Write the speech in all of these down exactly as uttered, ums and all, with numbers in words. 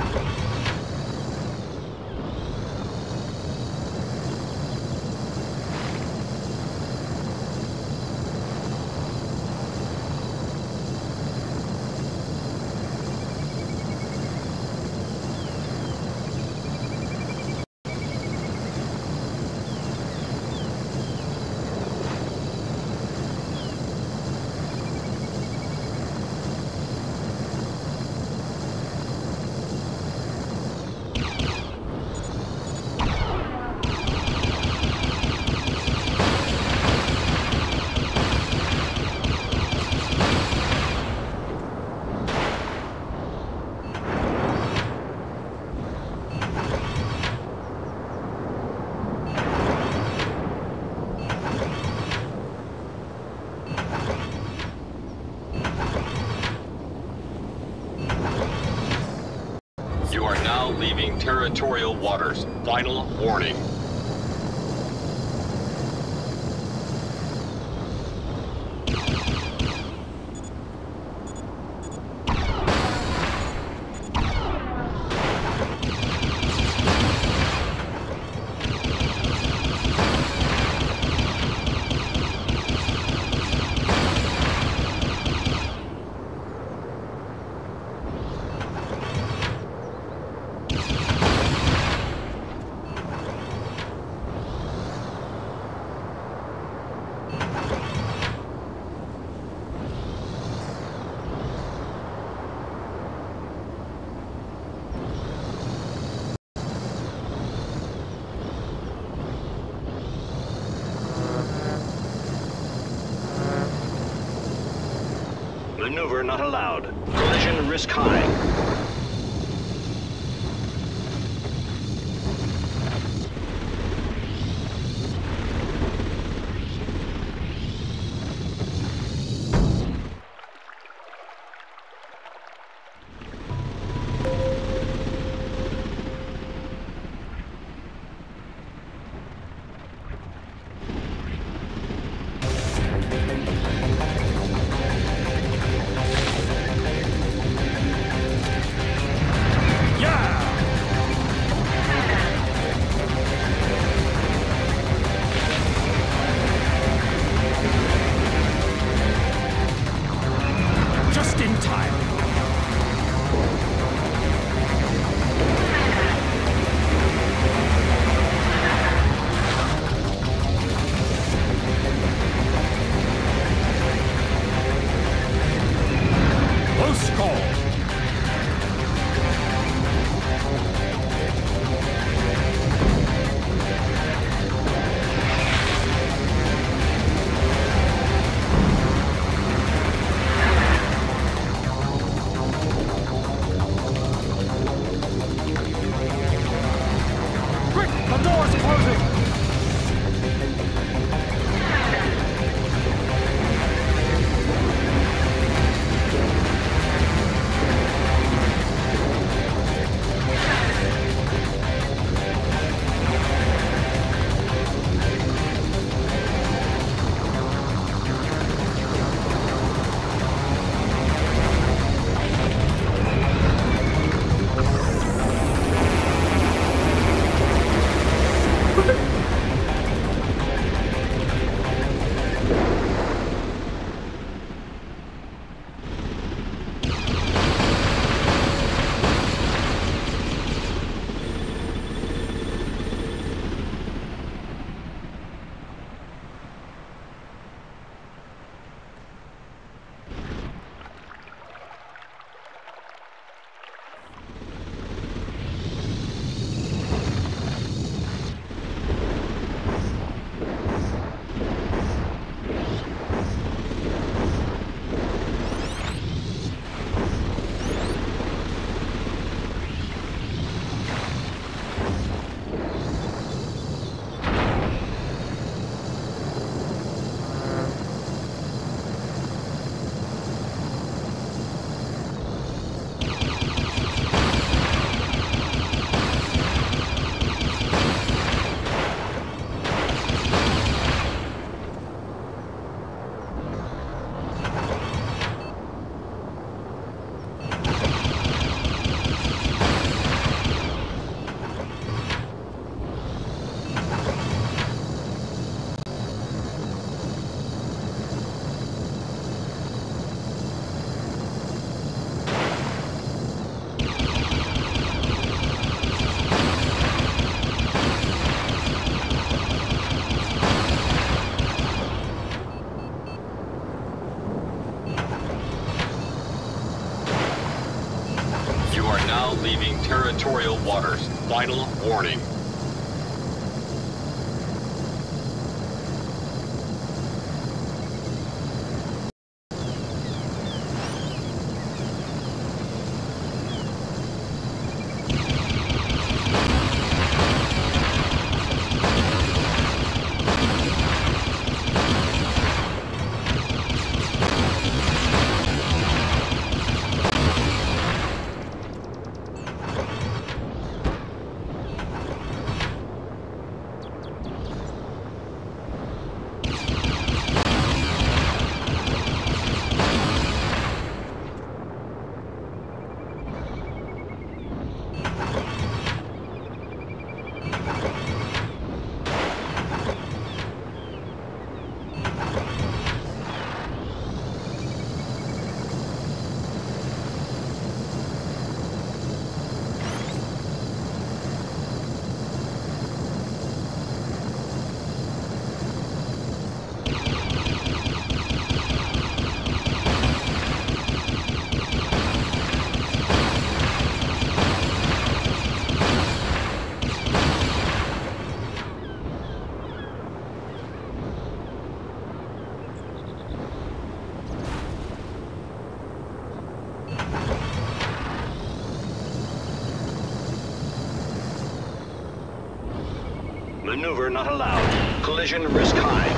You are now leaving territorial waters. Final warning. Maneuver not allowed. Collision risk high. leaving territorial waters. Final warning. Maneuver not allowed. Collision risk high.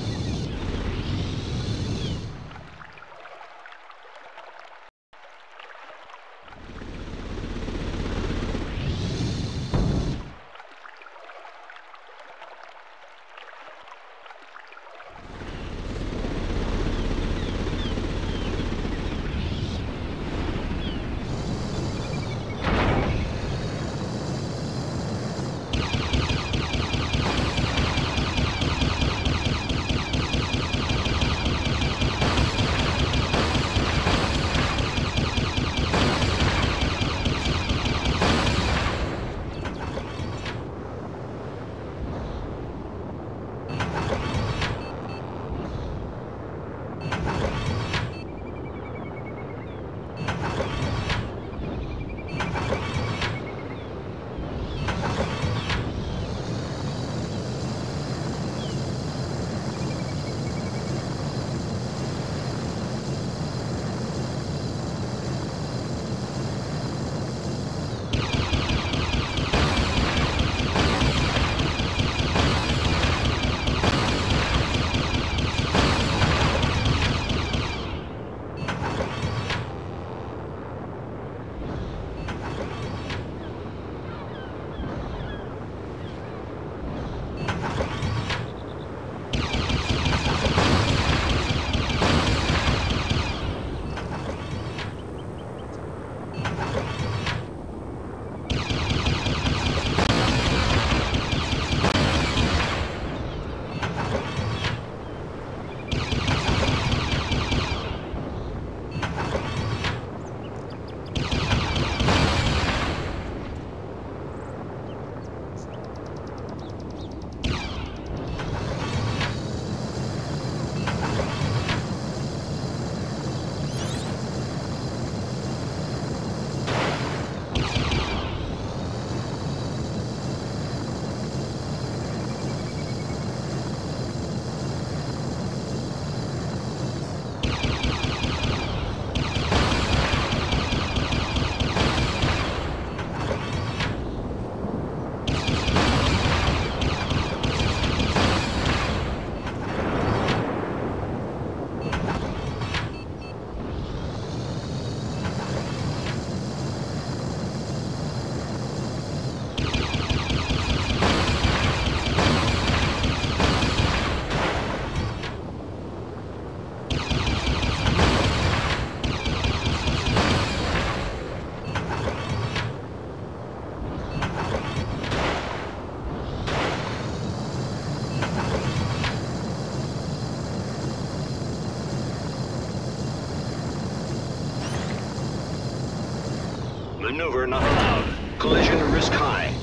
Maneuver not allowed. Collision risk high.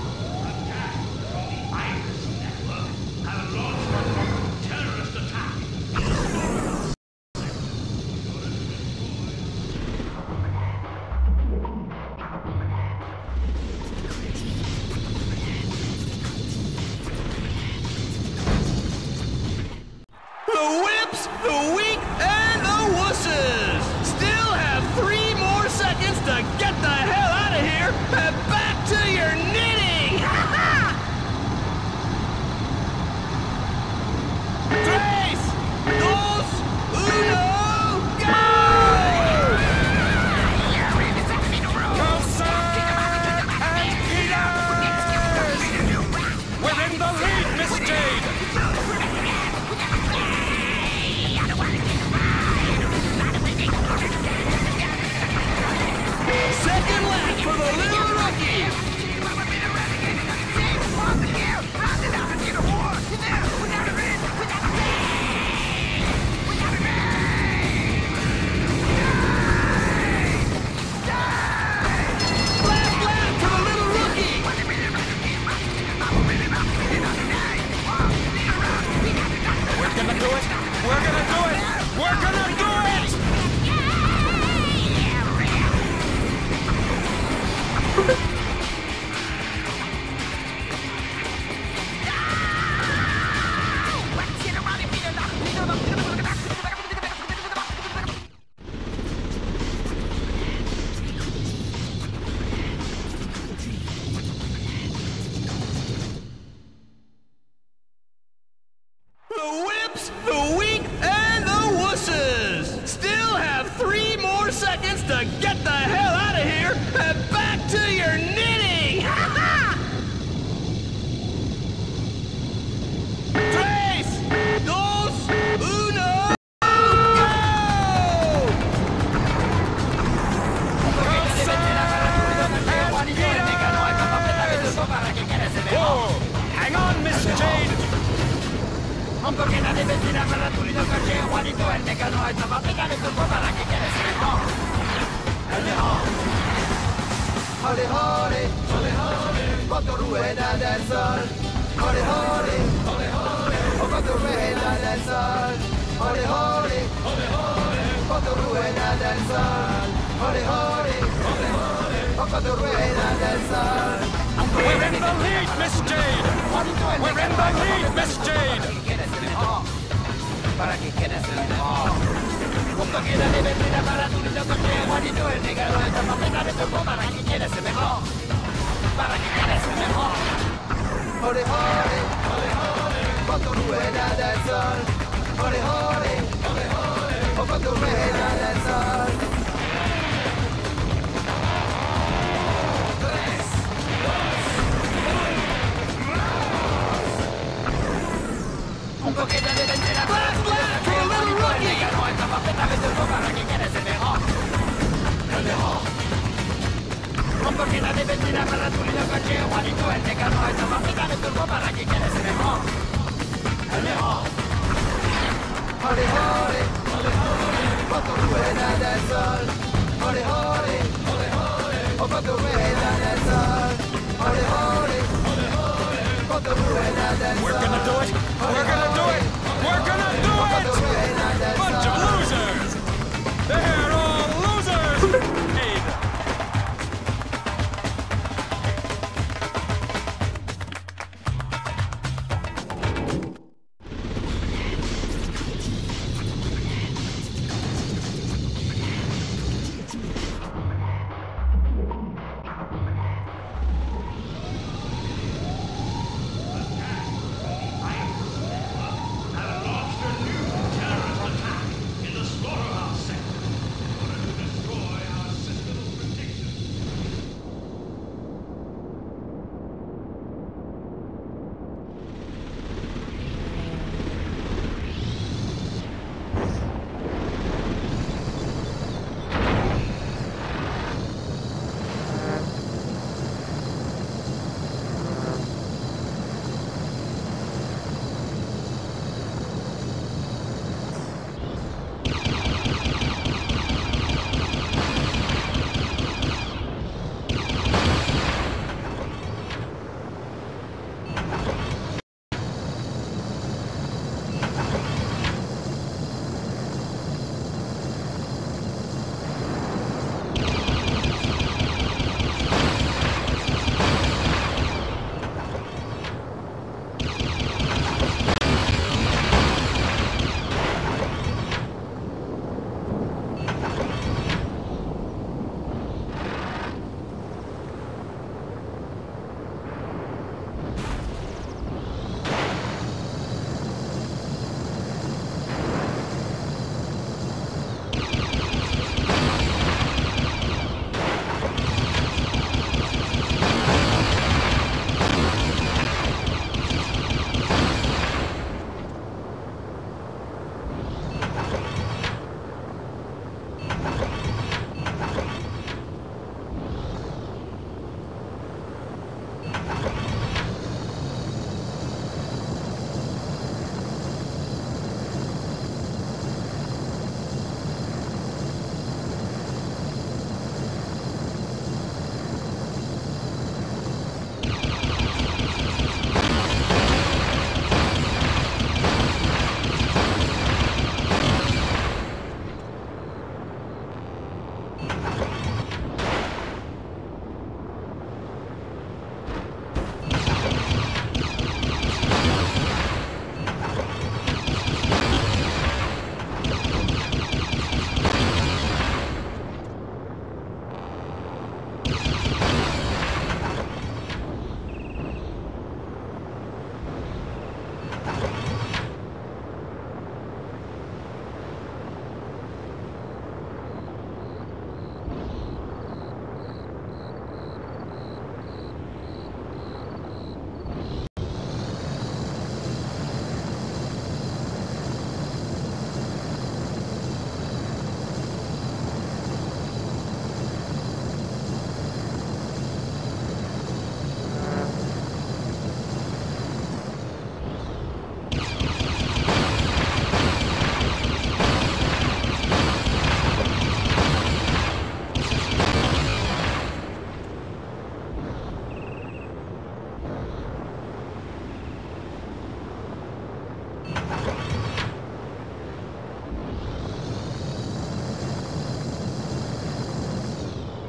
Terrorist attack! the whips, the weak, and the wusses. Still have three more seconds to get the hell out of here and back to your knitting. Tres, dos, uno, go! We're in the lead, Miss Jade! Second lap for the little rookie! Last lap for the little rookie! We're gonna do it! We're gonna do it! We're gonna do it! The whips, the weak, and the wusses! Still have three more seconds to get the hell out of here and back to your knitting! Tres, dos, uno, go! Whoa! Hang on, Miss Jade! Un pochino di benzina per la Torino perché Juanito è il mecano e stava applicando il turbo para che quiere se mejor. El mejor. Hole hole, hole hole, cuando rueda del sol. Hole hole, hole hole, o cuando rueda del sol. Hole hole, hole hole, cuando rueda del sol. Hole hole, hole hole, o cuando rueda del sol. We're in the lead, Miss Jade! We're in the lead, Miss Jade! Para que quieras el mejor. Un poquito de benzina para tu lindo coche, Juanito el negro está papelando el turbo para que quieras el mejor. Para que quieras el mejor. Ole ole, ole ole, cuando rueda del sol. Ole ole, ole ole, o cuando rueda del sol. Tres, dos, un poquito de benzina para tu lindo coche, Juanito el negro está papelando el turbo para que quieras el mejor. El mejor. Un poquito de benzina para tu lindo coche, Juanito el negro está papelando el turbo para que quieras el mejor. El mejor. Ole ole, ole ole, cuando rueda del sol. Ole ole, ole ole, o cuando rueda del sol. Ole ole, ole ole, cuando rueda del sol. We're gonna do it! We're gonna do it! We're gonna do it! Bunch of losers! They're all losers! Jade!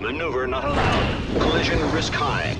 Maneuver not allowed. Collision risk high.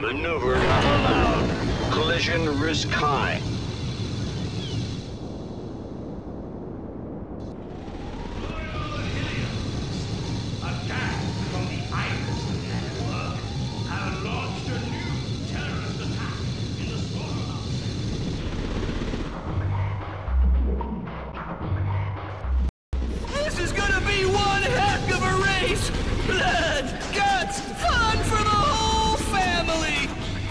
Maneuver not allowed. Collision risk high. This is gonna be one heck of a race! Blood, guts, fun for the whole family!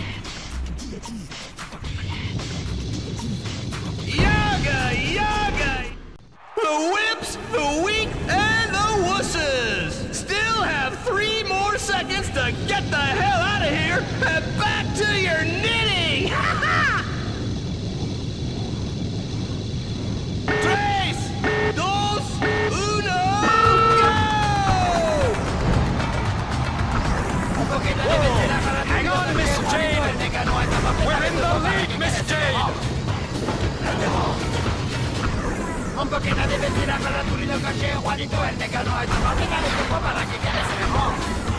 Yaga, yaga! The whips, the weak, and the wusses! Still have three more seconds to get the hell out of here and back to your knitting! Ha ha! Tres, dos, uno, go! Hang on, Miss Jade! We're in the lead, Miss Jade! Un poquito de benzina para tu lindo coche, Juanito el mecano, esta máquina de tiempo para que quede ese mejor.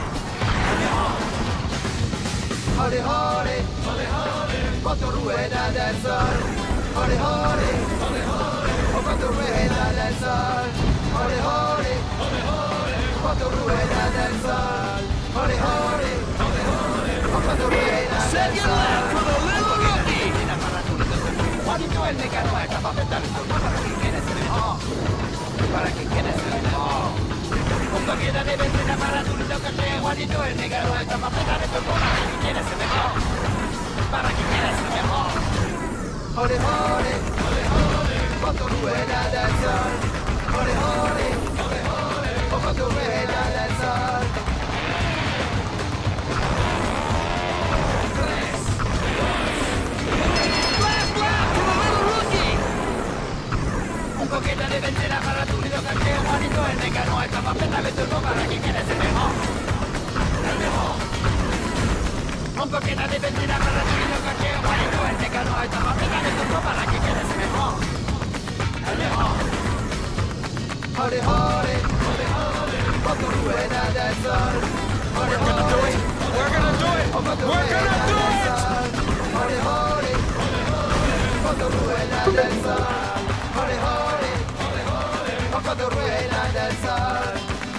Hole, hole, hole, hole, quanto rueda del sol. Hole, hole, hole, hole, oh quanto rueda del sol. Hole, hole, hole, hole, quanto rueda del sol. Hole, hole, hole, hole, oh quanto rueda del sol. Second lap for the little rookie! Juanito el mecano, esta papeta de tiempo para que quede ese mejor. Para que quede ese mejor. Un poquito de benzina para tu lindo coche, Juanito el mecano, esta papeta de tiempo para que quede ese mejor. Para que quede ese mejor. Hole, hole, hole, hole, quanto rueda del sol. Hole, hole, hole, hole, oh quanto rueda del sol. Last lap for the little rookie! Un poquito de benzina para tu lindo coche, Juanito el mecano, esta papeta de turbo para que quede ese mejor. El mejor. Un poquito de benzina para tu lindo coche, Juanito el mecano, esta papeta de turbo para que quede ese mejor. El mejor. Hole, hole, hole, hole, quanto rueda del sol. Hole, We're gonna do it! We're gonna do it! oh quanto We're rueda gonna do del it! sol. Hole, hole, hole, hole, quanto rueda del sol. Hole, hole, hole, hole, oh quanto rueda del sol.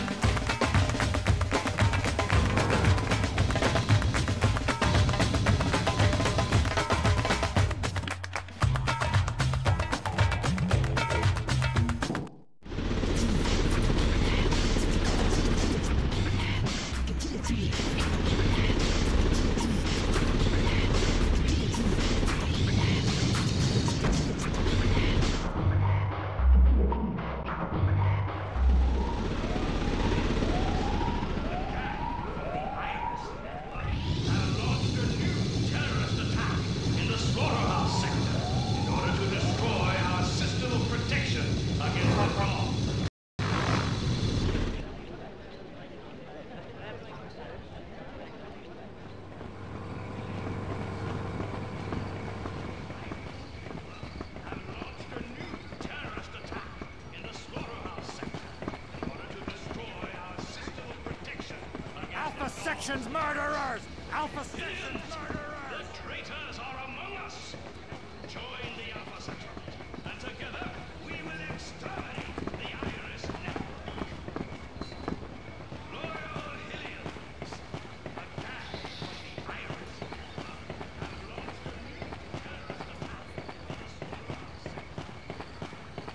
Alpha Section's murderers! Alpha Section's murderers! The traitors are among us! Join the Alpha Section, and together we will exterminate the Iris Network. Loyal Hillians, attack from the Iris Network have launched a new terrorist attack in the Slaughterhouse sector.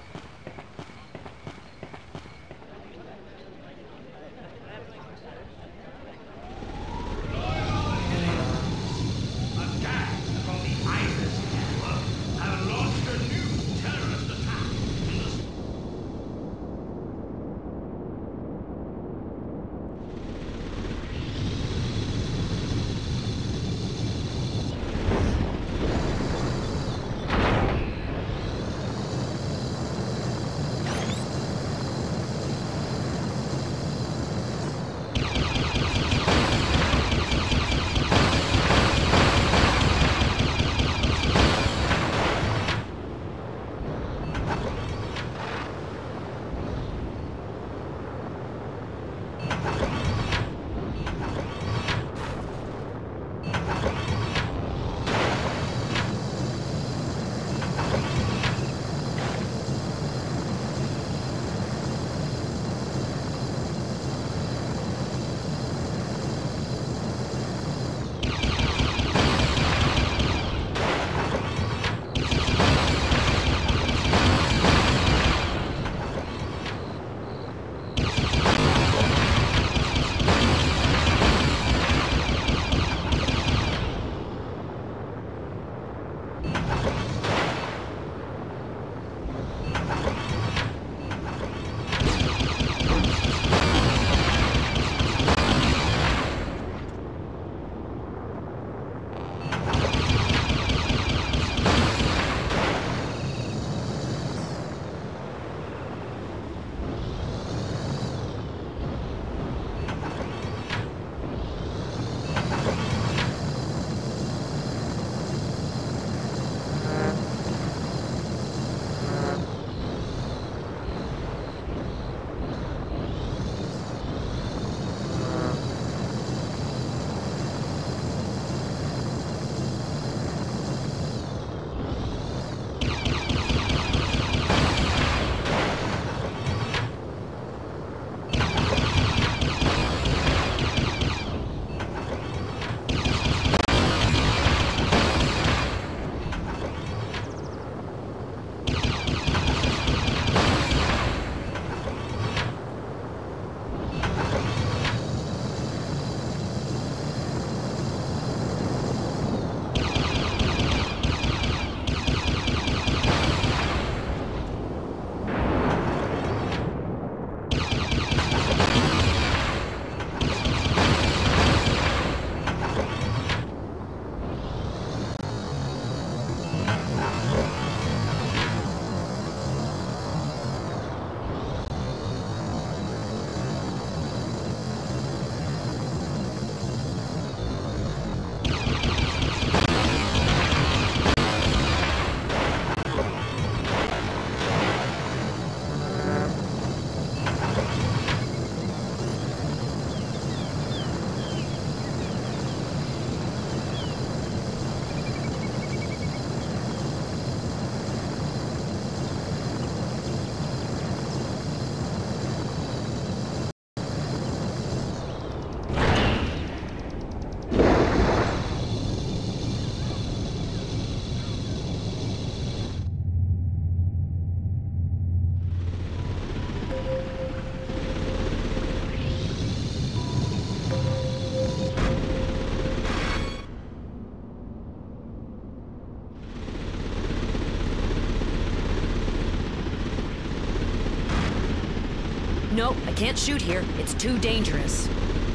No, I can't shoot here. It's too dangerous.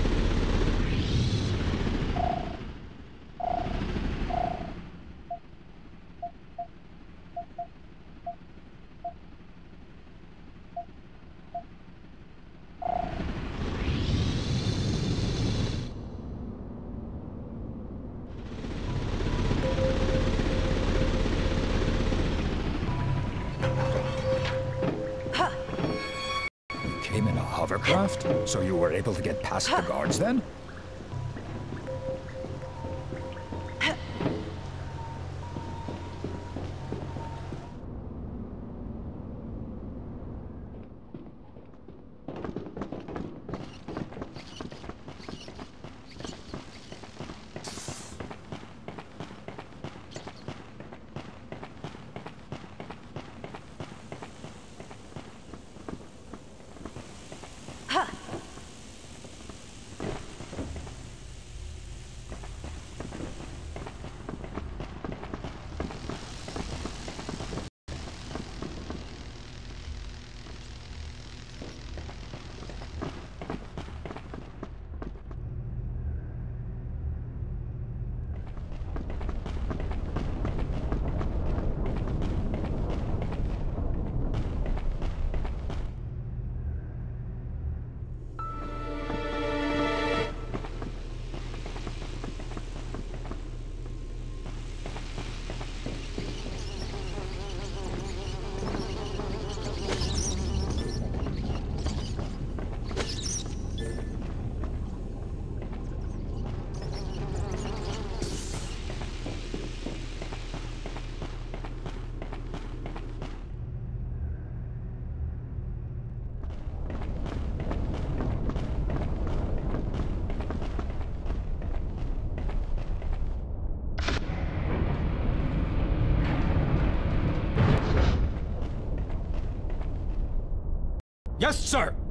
Came in a hovercraft? So you were able to get past the guards then? Yes, sir!